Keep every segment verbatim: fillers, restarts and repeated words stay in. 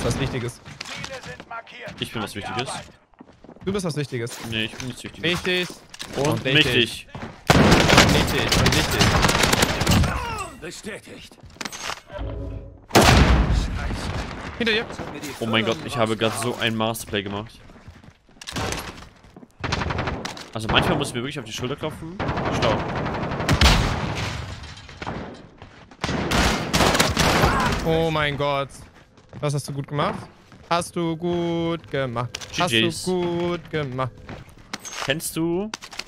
bist was Wichtiges. Ich bin was Wichtiges. Du bist was Wichtiges. Nee, ich bin nichts Wichtiges. Wichtig. Und, und wichtig. wichtig. Und wichtig. Und wichtig. Bestätigt. Hinter dir. Oh mein Gott, ich habe gerade so ein Masterplay gemacht. Also manchmal muss ich mir wirklich auf die Schulter klopfen. Schlau. Oh mein Gott. Was hast du gut gemacht? Hast du gut gemacht. G Gs. Hast du gut gemacht. Kennst du?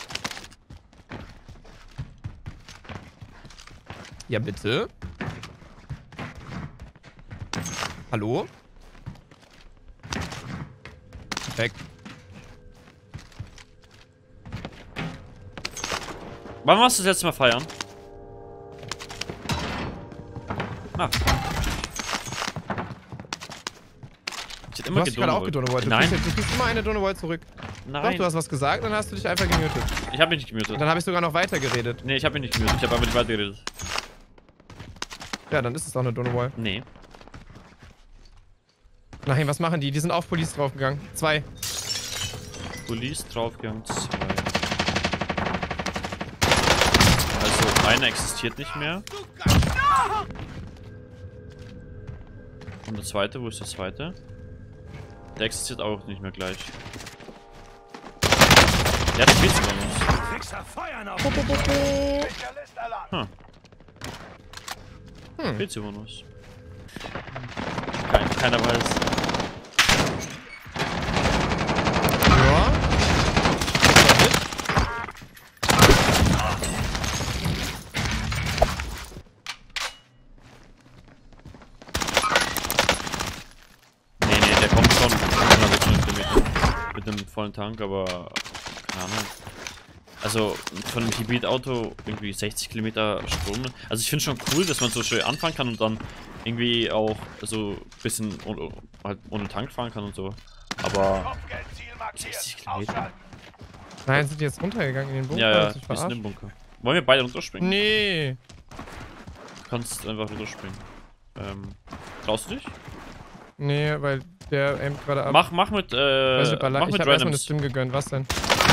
Ja, bitte. Hallo? Weg. Wann warst du das letzte Mal feiern? Ah. Ich hätte immer Du hast dich gerade auch gedonnerwollt. Du Nein. kriegst, du kriegst immer eine Donnerwollt zurück. Nein. Doch, du hast was gesagt, dann hast du dich einfach gemutet. Ich habe mich nicht gemutet. Und dann habe ich sogar noch weiter geredet. Nee, ich habe mich nicht gemutet. Ich habe einfach nicht weitergeredet. Ja, dann ist es doch eine Donnerwall. Nee. Nein, was machen die? Die sind auf Police draufgegangen. Zwei. Police draufgegangen. Zwei. Also, einer existiert nicht mehr. Und der zweite, wo ist der zweite? Der existiert auch nicht mehr gleich. Der hat Spitzenbonus. Hm. Hm. Spitzenbonus. Kein, keiner weiß. Ja. Nee, nee, der kommt schon hundertsechzig Kilometer mit einem vollen Tank, aber keine Ahnung. Also von einem Hybrid-Auto irgendwie sechzig Kilometer Stunde. Also ich finde schon cool, dass man so schön anfangen kann und dann irgendwie auch so ein bisschen ohne, halt ohne Tank fahren kann und so. Aber sechzig Kilometer. Nein, sind die jetzt runtergegangen in den Bunker? Ja, ja, Hast du dich wir sind verarscht? im Bunker. Wollen wir beide runterspringen? Nee. Du kannst einfach runterspringen. Ähm, traust du dich? Nee, weil der aimt gerade ab. Mach, mach mit, äh, Weiß nicht, mach ich mit hab erstmal eine Randoms. Stimme gegönnt. Was denn?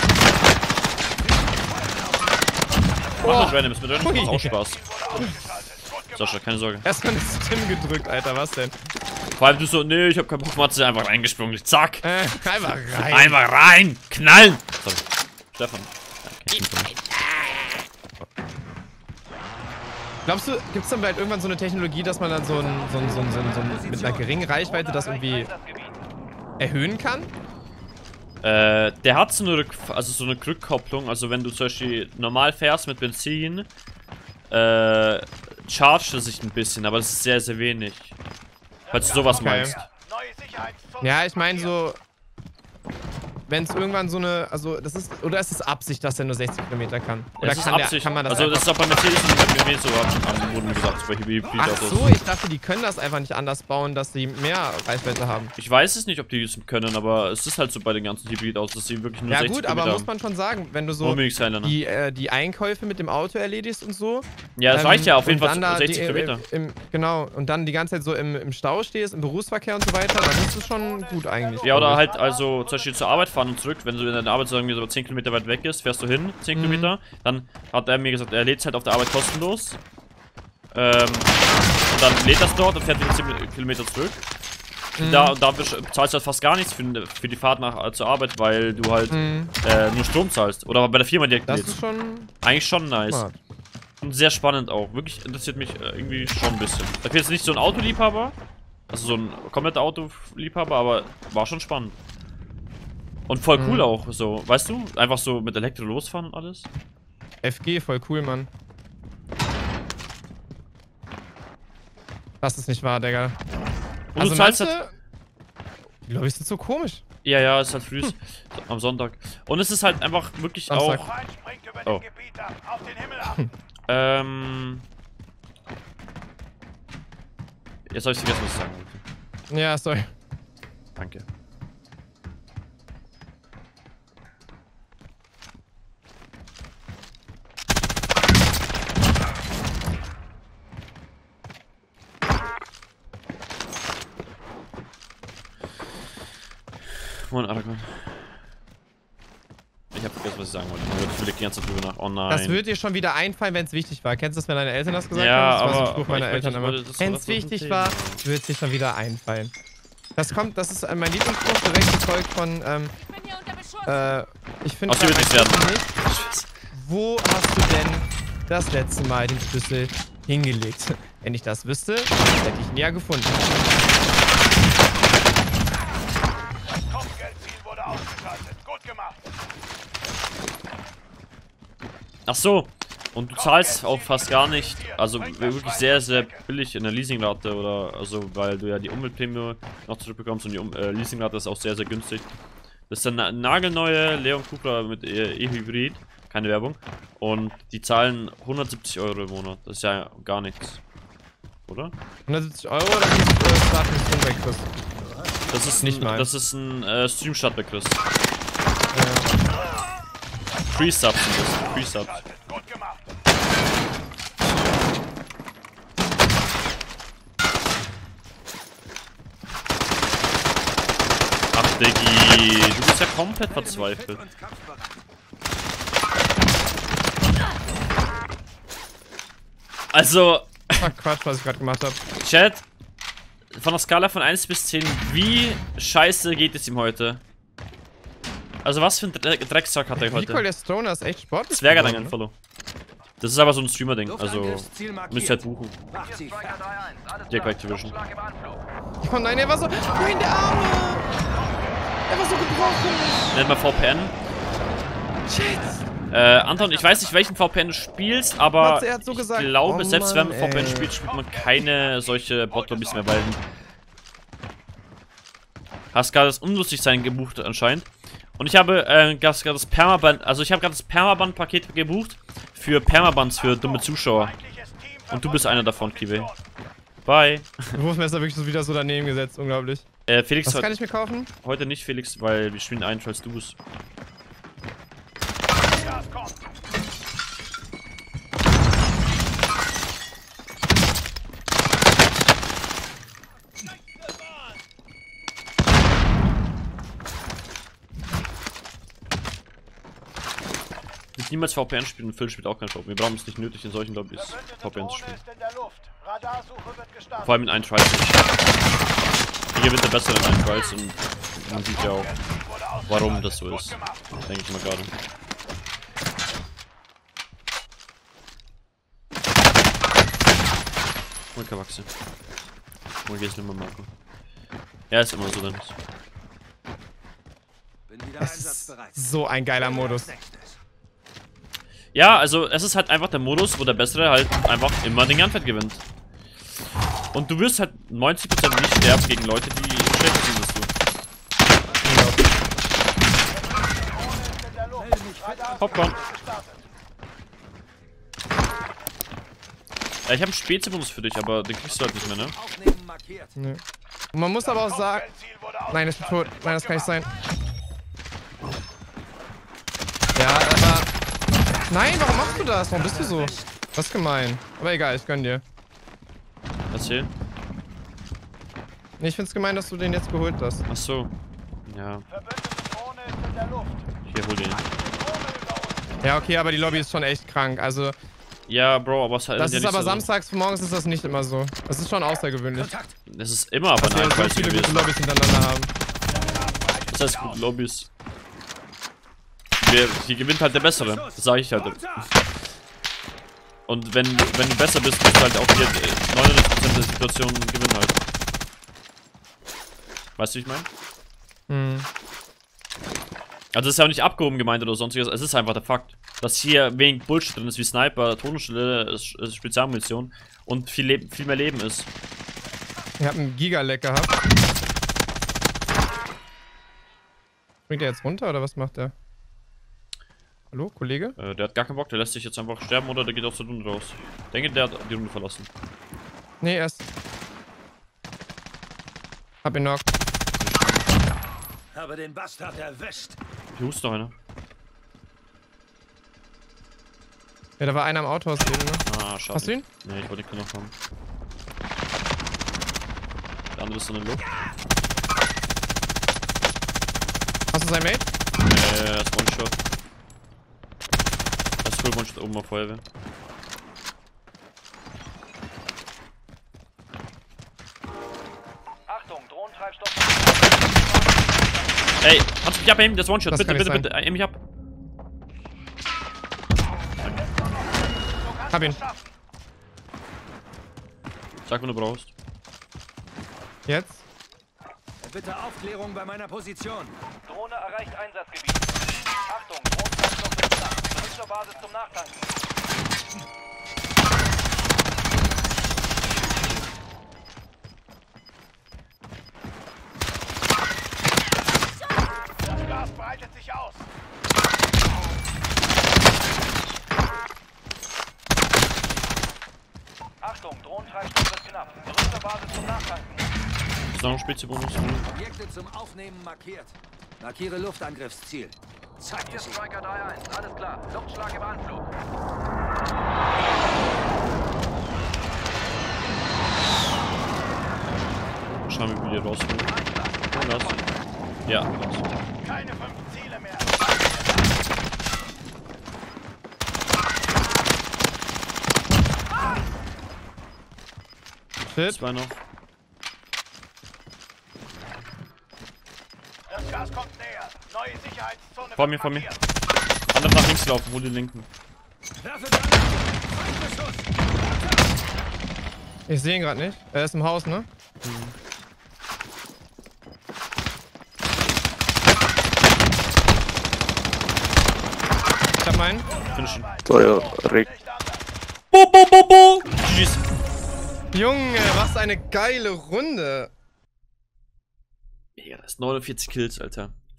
Mach mit Randoms, mit Randoms Ui. macht auch Spaß. Sascha, keine Sorge. Erstmal eine Stimme gedrückt, Alter. Was denn? Vor allem du so, nee, ich hab keinen Bock, Matze, einfach reingesprungen. Zack. Äh, einfach rein. Einfach rein! Knallen! Sorry. Stefan. Okay, Glaubst du, gibt es dann bald irgendwann so eine Technologie, dass man dann so, ein, so, ein, so, ein, so, ein, so ein, mit einer geringen Reichweite das irgendwie erhöhen kann? Äh, der hat so eine, Rück also so eine Rückkopplung. Also wenn du zum Beispiel normal fährst mit Benzin, äh, chargt er sich ein bisschen, aber das ist sehr, sehr wenig. Falls du sowas Okay. meinst. Ja, ich meine so, wenn es irgendwann so eine, also das ist, oder ist es Absicht, dass er nur sechzig Kilometer kann? Oder Das ist kann, der, Absicht. kann man das also das einfach... ist auch bei Mercedes und bei B M W so am, am Boden gesagt, bei Ach Hybrid-Autos. so, ich dachte, die können das einfach nicht anders bauen, dass sie mehr Reichweite haben. Ich weiß es nicht, ob die es können, aber es ist halt so bei den ganzen Hybrid-Autos, dass sie wirklich nur Ja sechzig gut, Kilometer aber haben. muss man schon sagen, wenn du so Unbedingt sein, ne? die, äh, die Einkäufe mit dem Auto erledigst und so. Ja, das ähm, reicht ja auf jeden und Fall dann da sechzig die, Kilometer. Äh, im, genau, und dann die ganze Zeit so im, im Stau stehst, im Berufsverkehr und so weiter, dann ist es schon gut eigentlich. Ja, oder glaub ich. halt also zum Beispiel zur Arbeit fahren und zurück, wenn du in deiner Arbeit sagen wir so zehn Kilometer weit weg ist, fährst du hin, zehn Mhm. Kilometer, dann hat er mir gesagt, er lädt halt auf der Arbeit kostenlos. Ähm, und dann lädt das dort und fährt wieder zehn Kilometer zurück. Mhm. Da, da zahlst du halt fast gar nichts für, für die Fahrt nach, zur Arbeit, weil du halt Mhm. äh, nur Strom zahlst. Oder bei der Firma direkt Das lädst. ist schon Eigentlich schon nice. smart. Und sehr spannend auch. Wirklich interessiert mich äh, irgendwie schon ein bisschen. Ich bin jetzt nicht so ein Autoliebhaber. Also so ein kompletter Autoliebhaber, aber war schon spannend. Und voll cool Mhm. auch, so, weißt du? Einfach so mit Elektro losfahren und alles. F G, voll cool, Mann. Das ist nicht wahr, Digga. Und Also du zahlst manche, halt. die Leute sind so komisch. Ja, ja, ist halt früh hm. am Sonntag. Und es ist halt einfach wirklich Samstag. auch. Oh. Ähm. Jetzt habe ich vergessen, was ich sagen wollte. Ja, sorry. Danke. Moin, Aragon. Ich hab vergessen, was ich sagen wollte. Ich will die ganze Zeit drüber nach. Oh nein. Das wird dir schon wieder einfallen, wenn es wichtig war. Kennst du das, wenn deine Eltern das gesagt ja, haben? Das aber, war so ein Spruch aber meiner ich Eltern möchte, immer. das Wenn es wichtig war, wird es dir schon wieder einfallen. Das kommt, das ist mein Lieblingsspruch, direkt gefolgt von, ähm, äh, ich finde, wird nichts werden. Wo hast du denn das letzte Mal den Schlüssel hingelegt? Wenn ich das wüsste, hätte ich ihn ja gefunden. Kopfgeldziel wurde ausgeschaltet. Gut gemacht. Ach so. Und du zahlst auch fast gar nicht, also wirklich sehr, sehr billig in der Leasingrate oder, also, weil du ja die Umweltprämie noch zurückbekommst und die um äh, Leasingrate ist auch sehr, sehr günstig. Das ist eine nagelneue Leon Cupra mit E-Hybrid, keine Werbung, und die zahlen hundertsiebzig Euro im Monat, das ist ja gar nichts, oder? hundertsiebzig Euro oder ist äh, Startmission bei Chris? Das ist nicht ein, mal. das ist ein äh, Stream-Start bei Chris. Äh, Free-Subs sind das, Free-Subs. Gut gemacht. Ach, Diggi, du bist ja komplett verzweifelt. Also, ach Quatsch, was ich gerade gemacht habe. Chat, von der Skala von eins bis zehn, wie scheiße geht es ihm heute? Also was für ein Dre Drecksack hat er heute? Nicole, der Stoner ist echt sportlich. Zwerger dann geworden, ein Follow. Das ist aber so ein Streamer-Ding, also müsst ihr halt buchen. Dirk Activision. ne? Oh nein, er war so... Nein, der Arme! Er war so gebrochen! Nennt mal V P N. Shit! Äh, Anton, ich weiß nicht, welchen V P N du spielst, aber Matze, er hat so ich gesagt, glaube, oh selbst Mann, wenn man V P N ey. spielt, spielt man keine solche Bot-Lobbys mehr, weil hast gerade das Unlustigsein gebucht anscheinend. Und ich habe äh, gerade das Permaband, also ich habe gerade das Permaband-Paket gebucht für Permabands für dumme Zuschauer. Und du bist einer davon, Kiwi. Bye. Wurfmesser wirklich so wieder so daneben gesetzt, unglaublich. Äh, Felix, Was he kann ich mir kaufen? heute nicht, Felix, weil wir spielen ein, falls du es. Gas kommt. Ich will niemals V P N spielen und Phil spielt auch kein V P N. Wir brauchen es nicht nötig, in solchen Lobbys V P N zu spielen. Ist in der Luft. Radarsuche wird gestartet. Vor allem in ein Trials nicht. Hier gewinnt der besser in ein Trials und man sieht ja auch, warum das so ist. Denke ich mal gerade. Hol Kawaxe. Hol geht's nicht mehr, Marco. Ja, ist immer so, Dennis. Das ist so ein geiler Modus. Ja, also es ist halt einfach der Modus, wo der Bessere halt einfach immer den Gunfight gewinnt. Und du wirst halt neunzig Prozent nicht sterben gegen Leute, die schlechter sind als du. Popcorn. Ja, ich habe einen Spezi-Bonus für dich, aber den kriegst du halt nicht mehr, ne? Nee. Und man muss aber auch sagen... Nein, ich bin tot. Nein, das kann nicht sein. Ja, aber... Nein, warum machst du das? Warum bist du so? Das ist gemein. Aber egal, ich gönn dir. Erzähl. Nee, ich find's gemein, dass du den jetzt geholt hast. Ach so. Ja. Hier, hol den. Ja, okay, aber die Lobby ist schon echt krank. Also, Ja, Bro, aber es hat das ja ist nicht aber so. samstags morgens ist das nicht immer so. Das ist schon außergewöhnlich. Das ist immer aber Dass wir ein so Trials viele gute gewesen. Lobbys hintereinander haben. Das heißt gute Lobbys. Wer, hier gewinnt halt der Bessere. Das sage ich halt. Und wenn, wenn du besser bist, bist du halt auch hier äh, neunundneunzig Prozent der Situationen gewinnen halt. Weißt du, wie ich meine? Hm. Also es ist ja auch nicht abgehoben gemeint oder sonstiges, es ist einfach der Fakt. Dass hier wenig Bullshit drin ist, wie Sniper, Tonenstelle, Spezialmunition und viel, Leben, viel mehr Leben ist. Ich hab einen Giga-Leck gehabt. Springt er jetzt runter oder was macht der? Hallo, Kollege? Äh, der hat gar keinen Bock, der lässt sich jetzt einfach sterben oder der geht aus der Runde raus. Ich denke, der hat die Runde verlassen. Nee, erst. Hab ihn knockt. Habe den Bastard erwischt. Hier hust noch einer. Ja, da war einer am Autohaus eben, ne? Ah, schade. Hast du ihn? Nee, ich wollte den noch haben. Der andere ist in der Luft. sein Mate? Äh, das ist One-Shot. Das ist Full One-Shot oben auf Feuerwehr. Achtung, Drohnentreibstoff. Ey, kannst du mich abheben? Das ist One-Shot. Das Bitte, kann nicht bitte, sein. bitte. Aim mich ab. Hab ihn. Sag, wenn du brauchst. Jetzt? Bitte Aufklärung bei meiner Position. Drohne erreicht Einsatzgebiet. Achtung, Drohnentreibstoff ist da. Zurück zur Basis zum Nachtanken. Das Gas breitet sich aus. Achtung, Drohnentreibstoff wird knapp. Zurück zur Basis zum Nachtanken. Ist noch ein Spitze-Bonus. Objekte zum Aufnehmen markiert. Markiere Luftangriffsziel. Zeig Hier es ihm. Striker drei eins, alles klar. Luftschlag im Anflug. Schauen wir, wie die rausholen. Oh, raus. Ja, raus. Keine fünf Ziele mehr. Shit. Zwei noch. Das Gas kommt näher. Neue Sicherheitszone. Vor wird mir, vor mir. markiert. Andere nach links laufen, hol den linken. Werfe Granate. Feindbeschuss. Ich sehe ihn gerade nicht. Er ist im Haus, ne? Ich hab meinen. Finish ihn. Teuer, Rick. Nicht anders. Bo, bo, bo, bo! G G's. Junge, was eine geile Runde. Ja, das ist neunundvierzig Kills, Alter.